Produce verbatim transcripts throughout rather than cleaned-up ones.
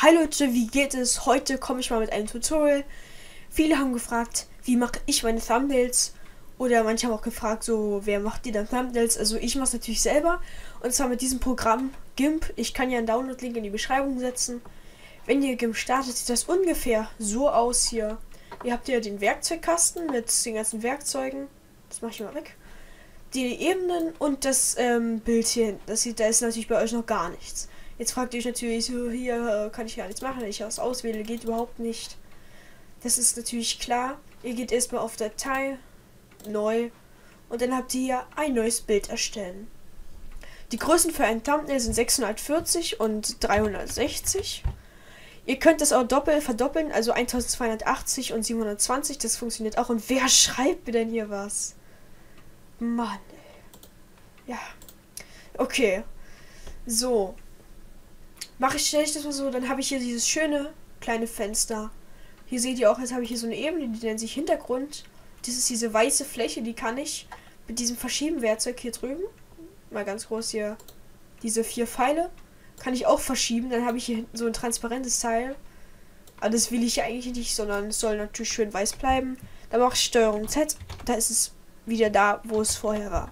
Hi Leute, wie geht es? Heute komme ich mal mit einem Tutorial. Viele haben gefragt, wie mache ich meine Thumbnails? Oder manche haben auch gefragt, so, wer macht die dann Thumbnails? Also ich mache es natürlich selber. Und zwar mit diesem Programm GIMP. Ich kann ja einen Download-Link in die Beschreibung setzen. Wenn ihr GIMP startet, sieht das ungefähr so aus hier. Ihr habt ja den Werkzeugkasten mit den ganzen Werkzeugen. Das mache ich mal weg. Die Ebenen und das ähm, Bild hier hinten. Das sieht, da ist natürlich bei euch noch gar nichts. Jetzt fragt ihr euch natürlich so, hier äh, kann ich gar nichts machen, wenn ich was auswähle, geht überhaupt nicht. Das ist natürlich klar. Ihr geht erstmal auf Datei, neu und dann habt ihr hier ein neues Bild erstellen. Die Größen für ein Thumbnail sind sechshundertvierzig und dreihundertsechzig. Ihr könnt das auch doppelt verdoppeln, also eintausendzweihundertachtzig und siebenhundertzwanzig, das funktioniert auch. Und wer schreibt mir denn hier was? Mann, ey. Ja. Okay. So. Mache ich, stelle ich das mal so, dann habe ich hier dieses schöne kleine Fenster. Hier seht ihr auch, jetzt habe ich hier so eine Ebene, die nennt sich Hintergrund. Das ist diese weiße Fläche, die kann ich mit diesem Verschieben-Werkzeug hier drüben, mal ganz groß hier, diese vier Pfeile, kann ich auch verschieben. Dann habe ich hier hinten so ein transparentes Teil. Aber das will ich ja eigentlich nicht, sondern es soll natürlich schön weiß bleiben. Dann mache ich Steuerung Z, da ist es wieder da, wo es vorher war.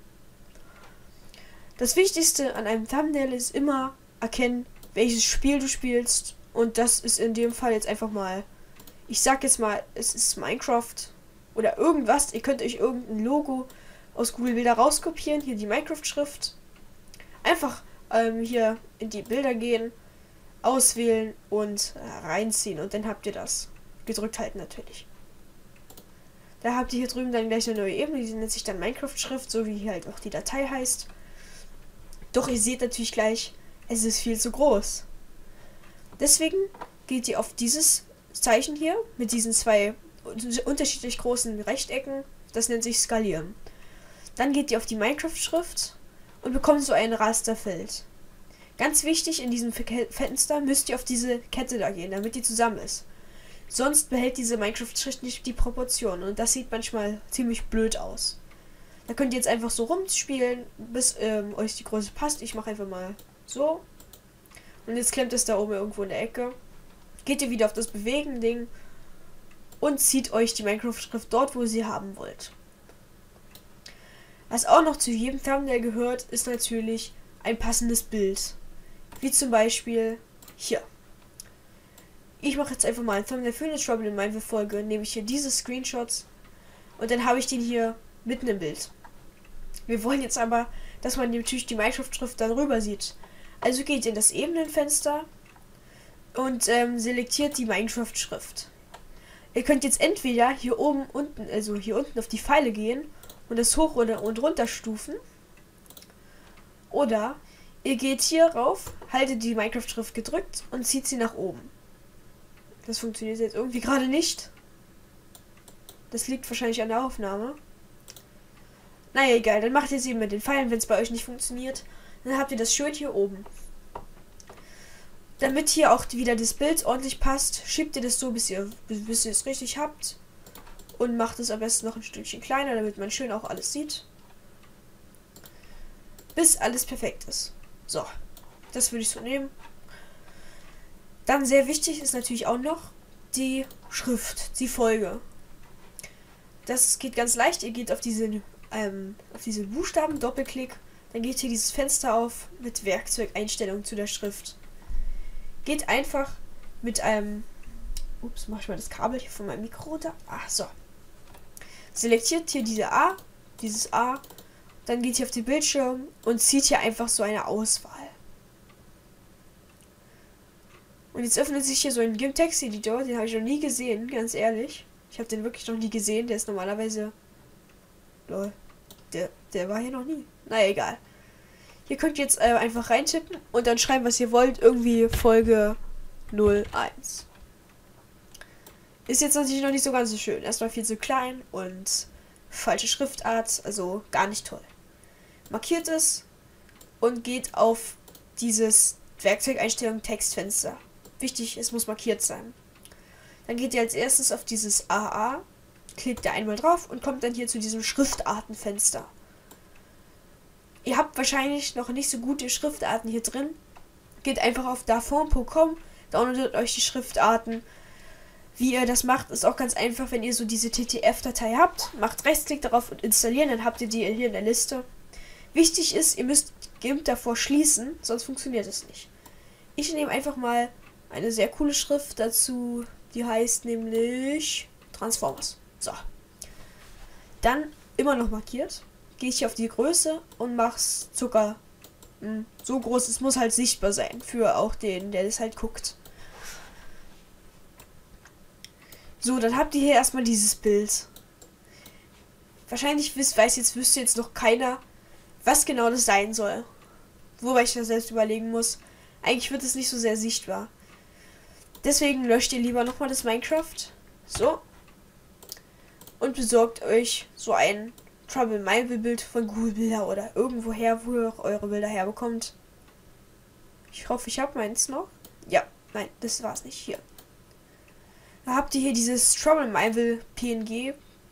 Das Wichtigste an einem Thumbnail ist immer erkennen, welches Spiel du spielst, und das ist in dem Fall jetzt einfach mal, ich sag jetzt mal, es ist Minecraft oder irgendwas. Ihr könnt euch irgendein Logo aus Google Bilder rauskopieren, hier die Minecraft-Schrift, einfach ähm, hier in die Bilder gehen, auswählen und äh, reinziehen, und dann habt ihr das. Gedrückt halten natürlich. Da habt ihr hier drüben dann gleich eine neue Ebene, die nennt sich dann Minecraft-Schrift, so wie hier halt auch die Datei heißt. Doch ihr seht natürlich gleich, es ist viel zu groß. Deswegen geht ihr auf dieses Zeichen hier mit diesen zwei unterschiedlich großen Rechtecken. Das nennt sich Skalieren. Dann geht ihr auf die Minecraft-Schrift und bekommt so ein Rasterfeld. Ganz wichtig, in diesem Fenster müsst ihr auf diese Kette da gehen, damit die zusammen ist. Sonst behält diese Minecraft-Schrift nicht die Proportionen, und das sieht manchmal ziemlich blöd aus. Da könnt ihr jetzt einfach so rumspielen, bis ähm, euch die Größe passt. Ich mache einfach mal so. Und jetzt klemmt es da oben irgendwo in der Ecke. Geht ihr wieder auf das Bewegen-Ding und zieht euch die Minecraft-Schrift dort, wo ihr sie haben wollt. Was auch noch zu jedem Thumbnail gehört, ist natürlich ein passendes Bild. Wie zum Beispiel hier. Ich mache jetzt einfach mal ein Thumbnail für eine Trouble in Minecraft Folge, nehme ich hier diese Screenshots und dann habe ich den hier mitten im Bild. Wir wollen jetzt aber, dass man natürlich die Minecraft-Schrift dann rüber sieht. Also geht in das Ebenenfenster und ähm, selektiert die Minecraft-Schrift. Ihr könnt jetzt entweder hier oben, unten, also hier unten auf die Pfeile gehen und das hoch oder und runter stufen. Oder ihr geht hier rauf, haltet die Minecraft-Schrift gedrückt und zieht sie nach oben. Das funktioniert jetzt irgendwie gerade nicht. Das liegt wahrscheinlich an der Aufnahme. Naja, egal, dann macht ihr es eben mit den Pfeilen, wenn es bei euch nicht funktioniert. Dann habt ihr das schön hier oben. Damit hier auch wieder das Bild ordentlich passt, schiebt ihr das so, bis ihr, bis ihr es richtig habt. Und macht es am besten noch ein Stückchen kleiner, damit man schön auch alles sieht. Bis alles perfekt ist. So, das würde ich so nehmen. Dann sehr wichtig ist natürlich auch noch die Schrift, die Folge. Das geht ganz leicht. Ihr geht auf diese, ähm, auf diese Buchstaben, Doppelklick. Dann geht hier dieses Fenster auf mit Werkzeugeinstellungen zu der Schrift. Geht einfach mit einem... Ups, mach ich mal das Kabel hier von meinem Mikro runter. Ach so. Selektiert hier diese A, dieses A. Dann geht hier auf den Bildschirm und zieht hier einfach so eine Auswahl. Und jetzt öffnet sich hier so ein GIMP-Text-Editor. Den habe ich noch nie gesehen, ganz ehrlich. Ich habe den wirklich noch nie gesehen. Der ist normalerweise... Lol. Der, der war hier noch nie. Naja, egal. Hier könnt ihr jetzt äh, einfach reintippen und dann schreiben, was ihr wollt. Irgendwie Folge null eins. Ist jetzt natürlich noch nicht so ganz so schön. Erstmal viel zu klein und falsche Schriftart. Also gar nicht toll. Markiert es und geht auf dieses Werkzeugeinstellung Textfenster. Wichtig, es muss markiert sein. Dann geht ihr als erstes auf dieses A A. Klickt da einmal drauf und kommt dann hier zu diesem Schriftartenfenster. Ihr habt wahrscheinlich noch nicht so gute Schriftarten hier drin. Geht einfach auf dafont punkt com Downloadet euch die Schriftarten. Wie ihr das macht, ist auch ganz einfach, wenn ihr so diese T T F-Datei habt. Macht Rechtsklick darauf und installieren, dann habt ihr die hier in der Liste. Wichtig ist, ihr müsst GIMP davor schließen, sonst funktioniert es nicht. Ich nehme einfach mal eine sehr coole Schrift dazu, die heißt nämlich Transformers. So. Dann immer noch markiert. Gehe ich hier auf die Größe und mach's Zucker mh, so groß, es muss halt sichtbar sein für auch den, der das halt guckt. So, dann habt ihr hier erstmal dieses Bild. Wahrscheinlich wisst, weiß jetzt, wüsste jetzt noch keiner, was genau das sein soll. Wobei ich das selbst überlegen muss. Eigentlich wird es nicht so sehr sichtbar. Deswegen löscht ihr lieber nochmal das Minecraft. So. Und besorgt euch so ein Trouble Mineville Bild von Google Bilder oder irgendwoher, wo ihr auch eure Bilder herbekommt. Ich hoffe, ich habe meins noch. Ja, nein, das war's nicht. Hier. Da habt ihr hier dieses Trouble Mineville P N G.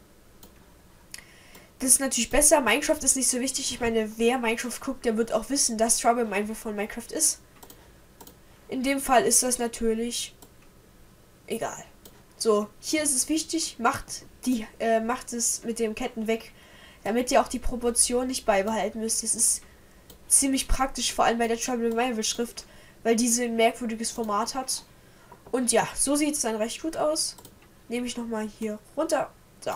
Das ist natürlich besser. Minecraft ist nicht so wichtig. Ich meine, wer Minecraft guckt, der wird auch wissen, dass Trouble Mineville von Minecraft ist. In dem Fall ist das natürlich egal. So, hier ist es wichtig, macht die, äh, macht es mit den Ketten weg, damit ihr auch die Proportion nicht beibehalten müsst. Das ist ziemlich praktisch, vor allem bei der Trouble Mineville Schrift, weil diese ein merkwürdiges Format hat. Und ja, so sieht es dann recht gut aus. Nehme ich nochmal hier runter. So.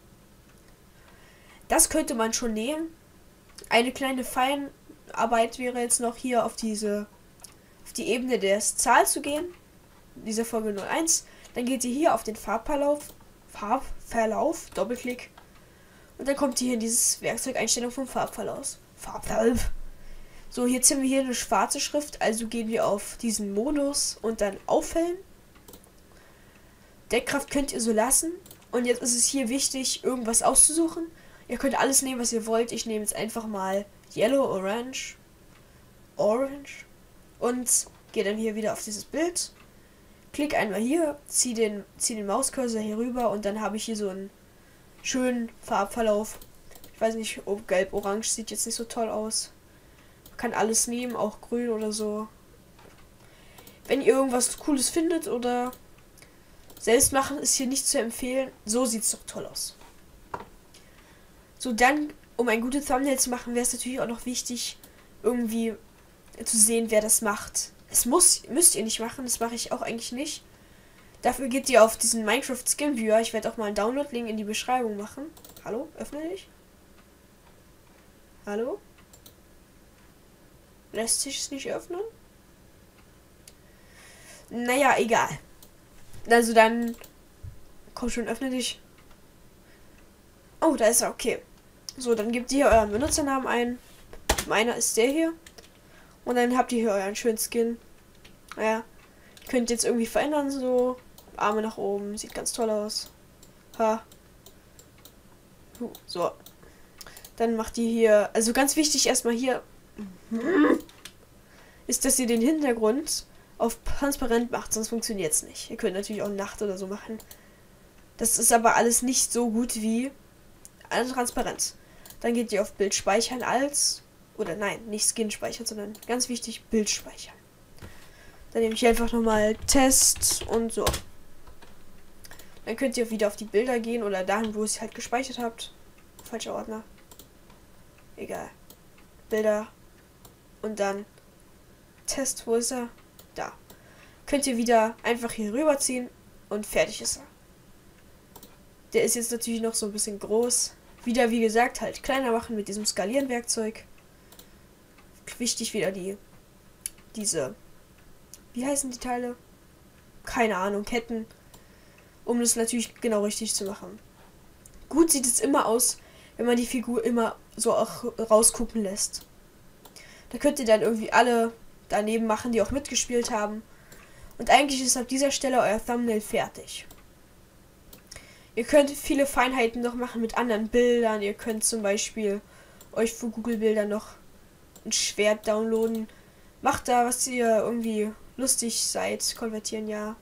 Das könnte man schon nehmen. Eine kleine Feinarbeit wäre jetzt noch hier auf diese, auf die Ebene der Zahl zu gehen. Diese Folge null eins. Dann geht ihr hier auf den Farbverlauf. Farbverlauf. Doppelklick. Und dann kommt ihr hier in dieses Werkzeug Einstellung vom Farbverlauf. Farbverlauf. So, hier ziehen wir hier eine schwarze Schrift. Also gehen wir auf diesen Modus und dann auffällen. Deckkraft könnt ihr so lassen. Und jetzt ist es hier wichtig, irgendwas auszusuchen. Ihr könnt alles nehmen, was ihr wollt. Ich nehme jetzt einfach mal Yellow, Orange, Orange und gehe dann hier wieder auf dieses Bild. Klick einmal hier, ziehe den, zieh den Mauscursor hier rüber und dann habe ich hier so einen schönen Farbverlauf. Ich weiß nicht, ob gelb, orange sieht jetzt nicht so toll aus. Man kann alles nehmen, auch grün oder so. Wenn ihr irgendwas Cooles findet oder selbst machen, ist hier nicht zu empfehlen. So sieht es doch toll aus. So, dann, um ein gutes Thumbnail zu machen, wäre es natürlich auch noch wichtig, irgendwie zu sehen, wer das macht. Es muss, müsst ihr nicht machen, das mache ich auch eigentlich nicht. Dafür geht ihr auf diesen Minecraft Skin Viewer. Ich werde auch mal einen Download-Link in die Beschreibung machen. Hallo, öffne dich. Hallo? Lässt sich es nicht öffnen? Naja, egal. Also dann, komm schon, öffne dich. Oh, da ist er, okay. So, dann gebt ihr euren Benutzernamen ein. Meiner ist der hier. Und dann habt ihr hier euren schönen Skin. Naja, könnt jetzt irgendwie verändern, so. Arme nach oben, sieht ganz toll aus. Ha. So. Dann macht ihr hier, also ganz wichtig erstmal hier, ist, dass ihr den Hintergrund auf transparent macht, sonst funktioniert es nicht. Ihr könnt natürlich auch Nacht oder so machen. Das ist aber alles nicht so gut wie eine Transparenz. Dann geht ihr auf Bild speichern als, oder nein, nicht Skin speichern, sondern ganz wichtig, Bild speichern. Dann nehme ich einfach nochmal Test und so. Dann könnt ihr wieder auf die Bilder gehen oder dahin, wo ihr es halt gespeichert habt. Falscher Ordner. Egal. Bilder. Und dann Test, wo ist er? Da. Könnt ihr wieder einfach hier rüberziehen und fertig ist er. Der ist jetzt natürlich noch so ein bisschen groß. Wieder, wie gesagt, halt kleiner machen mit diesem Skalieren-Werkzeug. Wichtig wieder die, diese, wie heißen die Teile? Keine Ahnung, Ketten. Um das natürlich genau richtig zu machen. Gut sieht es immer aus, wenn man die Figur immer so auch rausgucken lässt. Da könnt ihr dann irgendwie alle daneben machen, die auch mitgespielt haben. Und eigentlich ist ab dieser Stelle euer Thumbnail fertig. Ihr könnt viele Feinheiten noch machen mit anderen Bildern. Ihr könnt zum Beispiel euch für Google Bilder noch ein Schwert downloaden. Macht da, was ihr irgendwie lustig seid. Konvertieren, ja.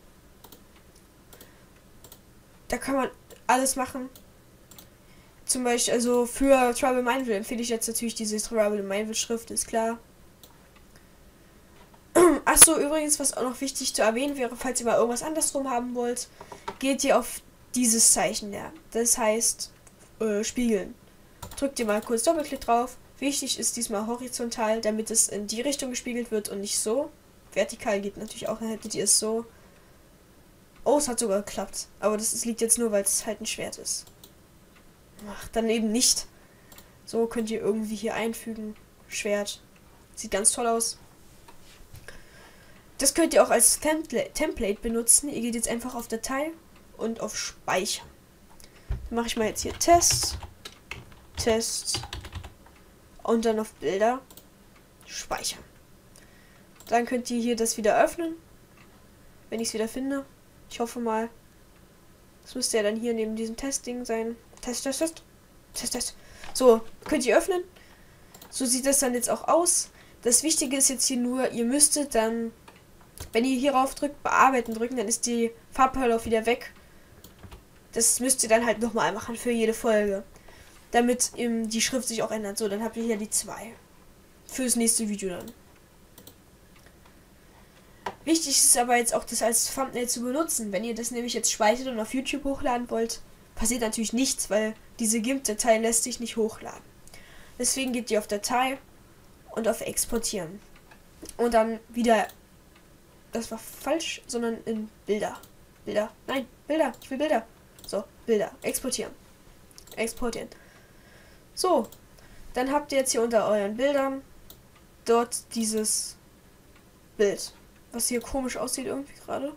Da kann man alles machen. Zum Beispiel, also für Trouble Mineville empfehle ich jetzt natürlich diese Trouble Mineville Schrift, ist klar. Ach Achso, übrigens, was auch noch wichtig zu erwähnen wäre, falls ihr mal irgendwas andersrum haben wollt, geht ihr auf dieses Zeichen da. Das heißt, äh, spiegeln. Drückt ihr mal kurz Doppelklick drauf. Wichtig ist diesmal horizontal, damit es in die Richtung gespiegelt wird und nicht so. Vertikal geht natürlich auch, dann hättet ihr es so. Oh, es hat sogar geklappt. Aber das ist, liegt jetzt nur, weil es halt ein Schwert ist. Ach, dann eben nicht. So könnt ihr irgendwie hier einfügen. Schwert. Sieht ganz toll aus. Das könnt ihr auch als Templa- Template benutzen. Ihr geht jetzt einfach auf Datei und auf Speichern. Dann mache ich mal jetzt hier Test. Test. Und dann auf Bilder. Speichern. Dann könnt ihr hier das wieder öffnen. Wenn ich es wieder finde. Ich hoffe mal. Das müsste ja dann hier neben diesem Testding sein. Test, Test, Test. Test, Test. So, könnt ihr öffnen. So sieht das dann jetzt auch aus. Das Wichtige ist jetzt hier nur, ihr müsstet dann, wenn ihr hierauf drückt, bearbeiten drücken, dann ist die Farbverlauf wieder weg. Das müsst ihr dann halt nochmal machen für jede Folge. Damit ähm, die Schrift sich auch ändert. So, dann habt ihr hier die zwei. Fürs nächste Video dann. Wichtig ist aber jetzt auch, das als Thumbnail zu benutzen. Wenn ihr das nämlich jetzt speichert und auf YouTube hochladen wollt, passiert natürlich nichts, weil diese GIMP-Datei lässt sich nicht hochladen. Deswegen geht ihr auf Datei und auf Exportieren. Und dann wieder, das war falsch, sondern in Bilder. Bilder, nein, Bilder, ich will Bilder. So, Bilder, exportieren. Exportieren. So, dann habt ihr jetzt hier unter euren Bildern dort dieses Bild. Was hier komisch aussieht irgendwie gerade.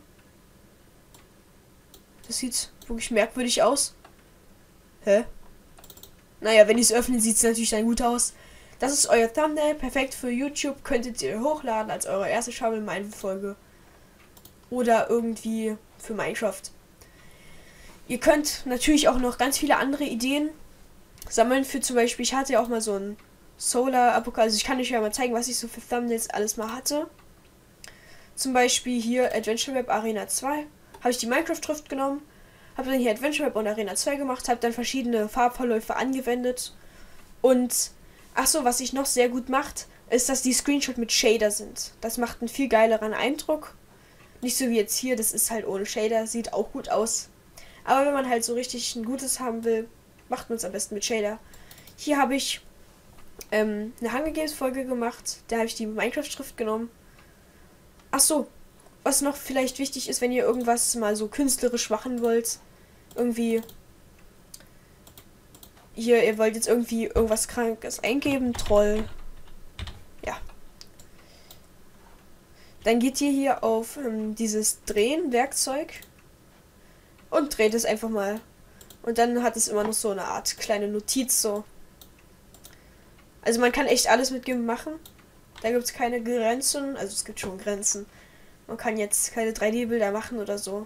Das sieht wirklich merkwürdig aus. Hä? Naja, wenn ich es öffne, sieht es natürlich dann gut aus. Das ist euer Thumbnail. Perfekt für YouTube. Könntet ihr hochladen als eure erste Shovel-Mine-Folge. Oder irgendwie für Minecraft. Ihr könnt natürlich auch noch ganz viele andere Ideen sammeln. Für zum Beispiel, ich hatte ja auch mal so ein Solar-Apokalypse. Also ich kann euch ja mal zeigen, was ich so für Thumbnails alles mal hatte. Zum Beispiel hier Adventure Web Arena zwei. Habe ich die Minecraft-Schrift genommen. Habe dann hier Adventure Web und Arena zwei gemacht. Habe dann verschiedene Farbverläufe angewendet. Und, ach so, was sich noch sehr gut macht, ist, dass die Screenshots mit Shader sind. Das macht einen viel geileren Eindruck. Nicht so wie jetzt hier, das ist halt ohne Shader. Sieht auch gut aus. Aber wenn man halt so richtig ein gutes haben will, macht man es am besten mit Shader. Hier habe ich ähm, eine Hunger Games Folge gemacht. Da habe ich die Minecraft-Schrift genommen. Ach so, was noch vielleicht wichtig ist, wenn ihr irgendwas mal so künstlerisch machen wollt. Irgendwie. Hier, ihr wollt jetzt irgendwie irgendwas Krankes eingeben. Troll. Ja. Dann geht ihr hier auf ähm, dieses Drehen-Werkzeug. Und dreht es einfach mal. Und dann hat es immer noch so eine Art kleine Notiz so. Also man kann echt alles mit GIMP machen. Da gibt es keine Grenzen. Also es gibt schon Grenzen. Man kann jetzt keine drei D-Bilder machen oder so.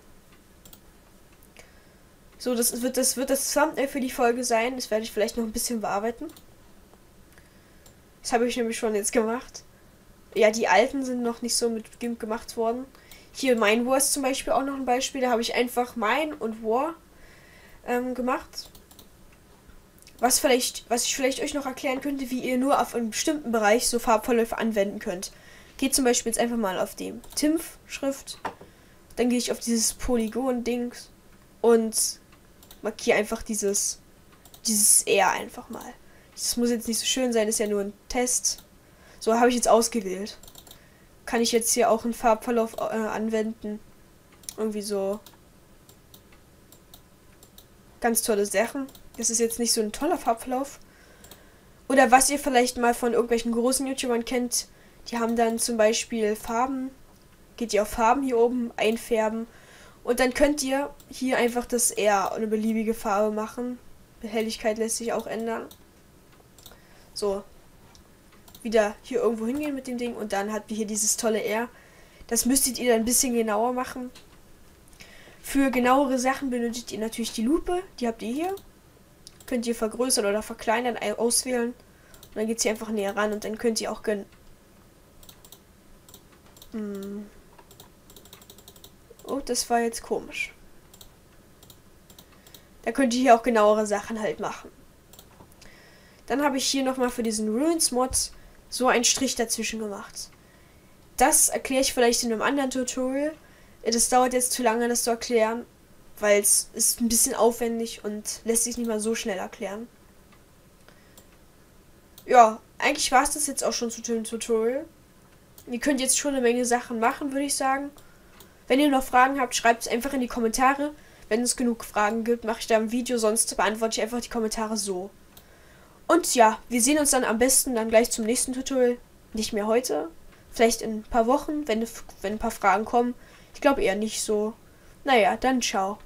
So, das wird das wird das Thumbnail für die Folge sein. Das werde ich vielleicht noch ein bisschen bearbeiten. Das habe ich nämlich schon jetzt gemacht. Ja, die alten sind noch nicht so mit GIMP gemacht worden. Hier mein War ist zum Beispiel auch noch ein Beispiel. Da habe ich einfach mein und War ähm, gemacht. Was vielleicht, was ich vielleicht euch noch erklären könnte, wie ihr nur auf einem bestimmten Bereich so Farbverläufe anwenden könnt. Geht zum Beispiel jetzt einfach mal auf die T I M F-Schrift. Dann gehe ich auf dieses Polygon-Dings und markiere einfach dieses, dieses R einfach mal. Das muss jetzt nicht so schön sein, ist ja nur ein Test. So, habe ich jetzt ausgewählt. Kann ich jetzt hier auch einen Farbverlauf äh, anwenden. Irgendwie so ganz tolle Sachen. Das ist jetzt nicht so ein toller Farbverlauf. Oder was ihr vielleicht mal von irgendwelchen großen YouTubern kennt, die haben dann zum Beispiel Farben. Geht ihr auf Farben hier oben, einfärben. Und dann könnt ihr hier einfach das R eine beliebige Farbe machen. Helligkeit lässt sich auch ändern. So. Wieder hier irgendwo hingehen mit dem Ding. Und dann habt ihr hier dieses tolle R. Das müsstet ihr dann ein bisschen genauer machen. Für genauere Sachen benötigt ihr natürlich die Lupe. Die habt ihr hier. Könnt ihr vergrößern oder verkleinern, auswählen. Und dann geht sie einfach näher ran und dann könnt ihr auch gönnen. Hm. Oh, das war jetzt komisch. Da könnt ihr hier auch genauere Sachen halt machen. Dann habe ich hier nochmal für diesen Ruins-Mod so einen Strich dazwischen gemacht. das erkläre ich vielleicht in einem anderen Tutorial. Das dauert jetzt zu lange, das zu erklären, weil es ist ein bisschen aufwendig und lässt sich nicht mal so schnell erklären. Ja, eigentlich war es das jetzt auch schon zu dem Tutorial. Ihr könnt jetzt schon eine Menge Sachen machen, würde ich sagen. Wenn ihr noch Fragen habt, schreibt es einfach in die Kommentare. Wenn es genug Fragen gibt, mache ich da ein Video, sonst beantworte ich einfach die Kommentare so. Und ja, wir sehen uns dann am besten dann gleich zum nächsten Tutorial. Nicht mehr heute. Vielleicht in ein paar Wochen, wenn, wenn ein paar Fragen kommen. Ich glaube eher nicht so. Naja, dann ciao.